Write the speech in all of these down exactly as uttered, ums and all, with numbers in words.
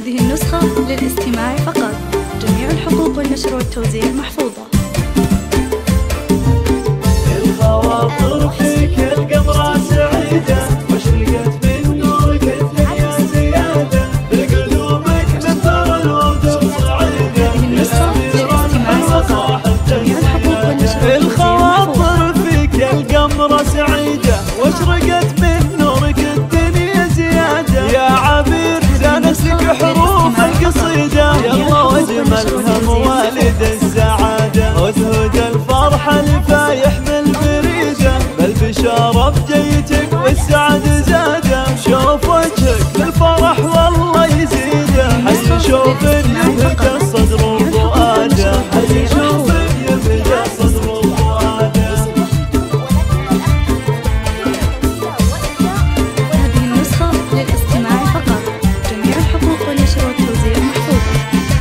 هذه النسخة للاستماع فقط. جميع الحقوق والنشر والتوزيع محفوظة. الخواطر فيك القمرة سعيدة، واشرقت من نورك الدنيا زيادة، بقلوبك مثل الورد الصعيدة. هذه النسخة للاستماع فقط. جميع الحقوق والنشر والتوزيع الخواطر فيك القمرة سعيدة، واشرقت من نورك الدنيا زيادة. يا عبير زانتك حروف القصيدة، يلا واجملها موالد السعادة، وزهد الفرحة الفايح بالبريدة، بالبشارة بجيتك والسعد زادة. شوف وجهك للفرح والله يزيده، حي شوف يبهج الصدر وفؤاده، حي شوف يبهج الصدر وفؤاده. هذه النسخة للاستماع فقط. جميع الحقوق والنشر والتوزيع محفوظة.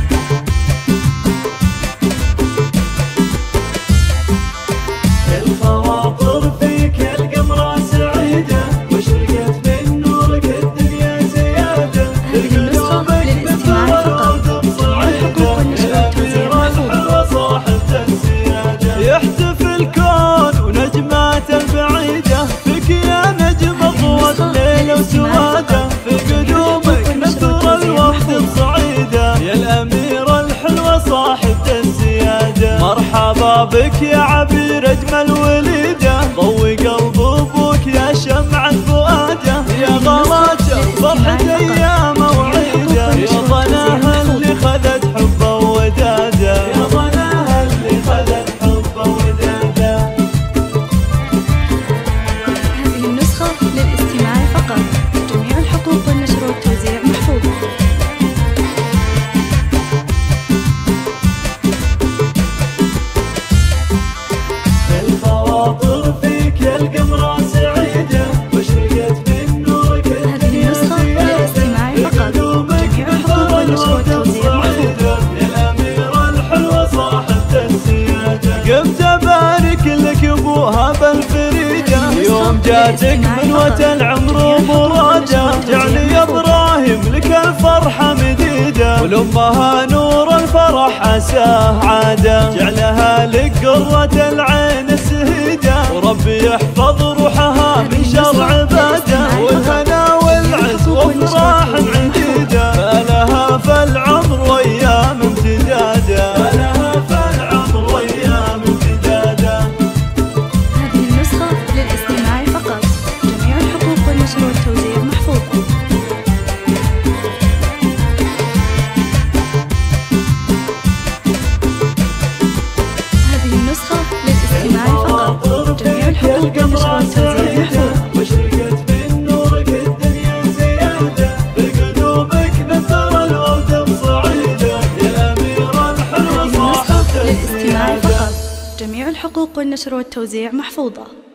الخواطر فيك القمرة سعيدة، واشرقت من نورك الدنيا زيادة. هذه النسخة للاستماع فقط. جميع الحقوق والنشر والتوزيع محفوظة. صاحبة السيادة، يحتفل الكون ونجماته البعيدة، فيك يا نجم ضوء الليل وسواده، في قدومك نثر الوفد الصعيدة. يا الأميرة الحلوة صاحبة السيادة، مرحبا بك يا عبير أجمل وليدة، ضوي قلب أبوك يا شمعة فؤاده. يا غلاجة فرحة أيام وعيدة، يا ظناها اللي خذت حبه وداده، يا ظناها اللي خذت حبه وداده. هذه النسخة للاستماع فقط. جميع الحقوق والنشر والتوزيع محفوظة. الخواطر فيك القمرة سعيدة، واشرقت من نورك هذه النسخة للاستماع فقط. جميع الحقوق والنشر والتوزيع محفوظة. يا الأميرة الحلوة صاحبة السيادة، قمت أبارك لك أبوها بالفريدة، يوم جاتك منوة العمر ومرادة، جعل يا إبراهيم لك الفرحة مديدة، ولأمها نور الفرح عساه عادة، جعلها لك قرة العين السهيدة، وربي يحفظ روحها من شر عباده، والهنا والعز وافراح عديدة، فلها فالعمر وايام امتداده، فلها فالعمر وايام امتداده. هذه النسخة للاستماع فقط. جميع الحقوق والنشر والتوزيع محفوظة. هذه النسخة للاستماع فقط. جميع الحقوق والنشر والتوزيع محفوظة. واشرقت من نورك الدنيا زيادة، بقلوبك نثر الورد الصعيدة. يا الأميرة الحلوة صاحبة للاستماع السيادة. فقط. جميع الحقوق والنشر والتوزيع محفوظة.